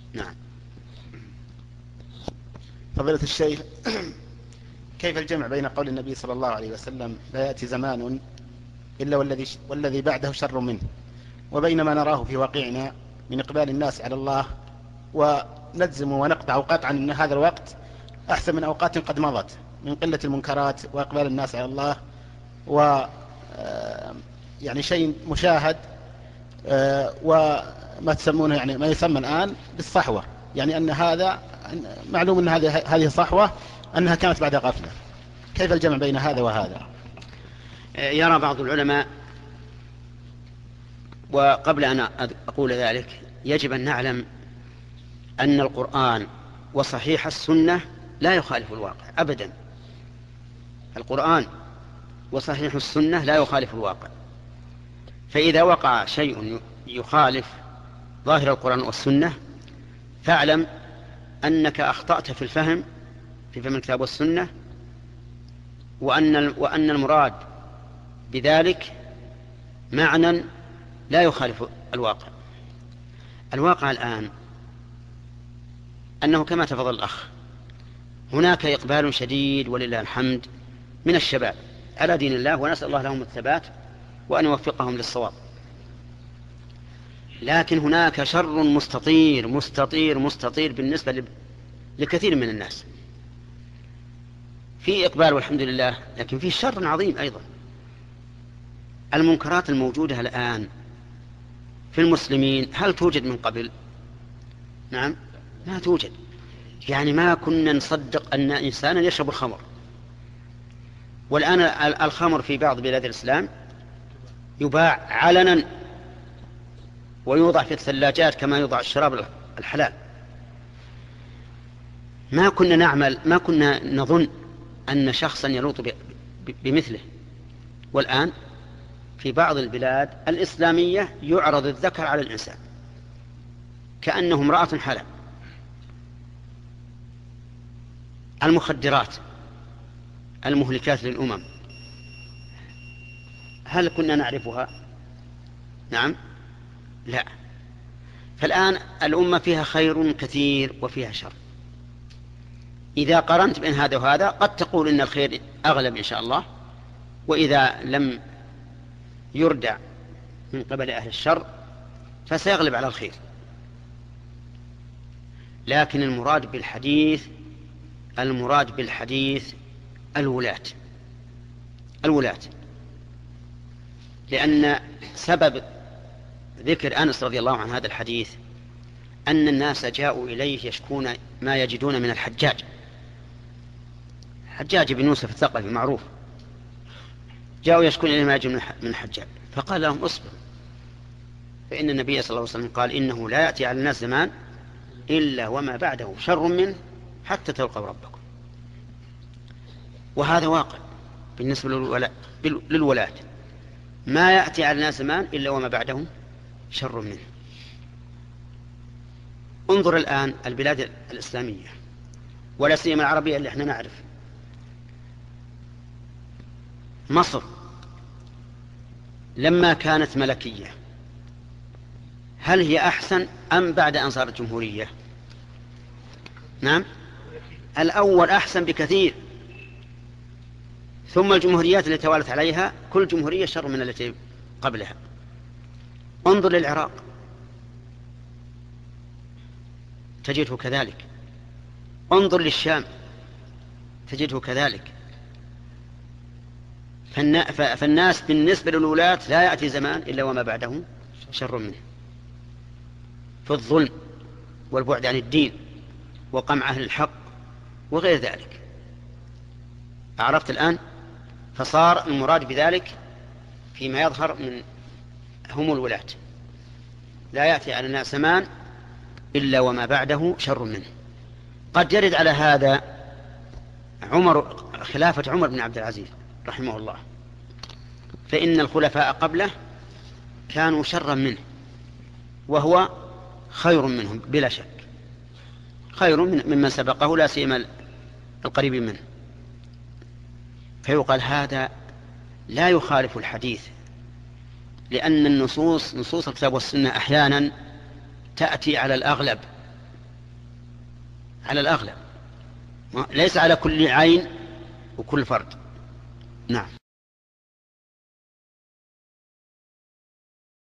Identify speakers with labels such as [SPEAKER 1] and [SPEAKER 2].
[SPEAKER 1] نعم.
[SPEAKER 2] فضيلة الشيخ، كيف الجمع بين قول النبي صلى الله عليه وسلم لا يأتي زمان إلا والذي بعده شر منه، وبين ما نراه في واقعنا من إقبال الناس على الله، ونجزم ونقطع قطعا أن هذا الوقت أحسن من أوقات قد مضت من قلة المنكرات وإقبال الناس على الله، و يعني شيء مشاهد، وما تسمونه يعني ما يسمى الآن بالصحوة، يعني أن هذا معلوم أن هذه صحوة أنها كانت بعد غفلة. كيف الجمع بين هذا وهذا؟
[SPEAKER 1] يرى بعض العلماء، وقبل أن أقول ذلك يجب أن نعلم أن القرآن وصحيح السنة لا يخالف الواقع أبدا. القرآن وصحيح السنة لا يخالف الواقع، فإذا وقع شيء يخالف ظاهر القرآن والسنة فاعلم أنك أخطأت في الفهم الكتاب والسنة، وأن المراد بذلك معنى لا يخالف الواقع. الواقع الآن أنه كما تفضل الأخ هناك إقبال شديد ولله الحمد من الشباب على دين الله، ونسأل الله لهم الثبات وأن يوفقهم للصواب. لكن هناك شر مستطير مستطير مستطير بالنسبة لكثير من الناس. في إقبال والحمد لله، لكن في شر عظيم أيضا. المنكرات الموجودة الآن في المسلمين هل توجد من قبل؟ نعم، لا توجد. يعني ما كنا نصدق أن إنسانا يشرب الخمر، والآن الخمر في بعض بلاد الإسلام يباع علنا ويوضع في الثلاجات كما يوضع الشراب الحلال. ما كنا نظن أن شخصا يلوط بمثله. والآن في بعض البلاد الإسلامية يعرض الذكر على الإنسان كأنه امرأة حلال. المخدرات المهلكات للأمم هل كنا نعرفها؟ نعم، لا. فالآن الأمة فيها خير كثير وفيها شر. إذا قرنت بين هذا وهذا قد تقول إن الخير أغلب إن شاء الله، وإذا لم يردع من قبل أهل الشر فسيغلب على الخير. لكن المراد بالحديث الولاة، لأن سبب ذكر أنس رضي الله عن هذا الحديث أن الناس جاءوا إليه يشكون ما يجدون من حجاج بن يوسف الثقفي معروف، جاءوا يشكون إليه ما يجدون من الحجاج، فقال لهم اصبروا، فإن النبي صلى الله عليه وسلم قال إنه لا يأتي على الناس زمان إلا وما بعده شر منه حتى تلقوا ربكم. وهذا واقع بالنسبة للولاة، ما يأتي على الناس زمان إلا وما بعده شر منه. انظر الآن البلاد الإسلامية ولا سيما العربية اللي احنا نعرف، مصر لما كانت ملكية هل هي أحسن أم بعد أن صارت جمهورية؟ نعم، الأول أحسن بكثير، ثم الجمهوريات اللي توالت عليها كل جمهورية شر من التي قبلها. انظر للعراق تجده كذلك، انظر للشام تجده كذلك. فالناس بالنسبة للولاة لا يأتي زمان إلا وما بعده شر منه، في الظلم والبعد عن الدين وقمع أهل الحق وغير ذلك. عرفت الآن؟ فصار المراد بذلك فيما يظهر من هم الولاة، لا يأتي على الناس زمان إلا وما بعده شر منه. قد يرد على هذا خلافة عمر بن عبد العزيز رحمه الله، فإن الخلفاء قبله كانوا شرا منه وهو خير منهم بلا شك، خير ممن سبقه لا سيما القريب منه. فيقال هذا لا يخالف الحديث، لأن نصوص الكتاب والسنة أحيانا تأتي على الأغلب على الأغلب، ليس على كل عين وكل فرد. نعم.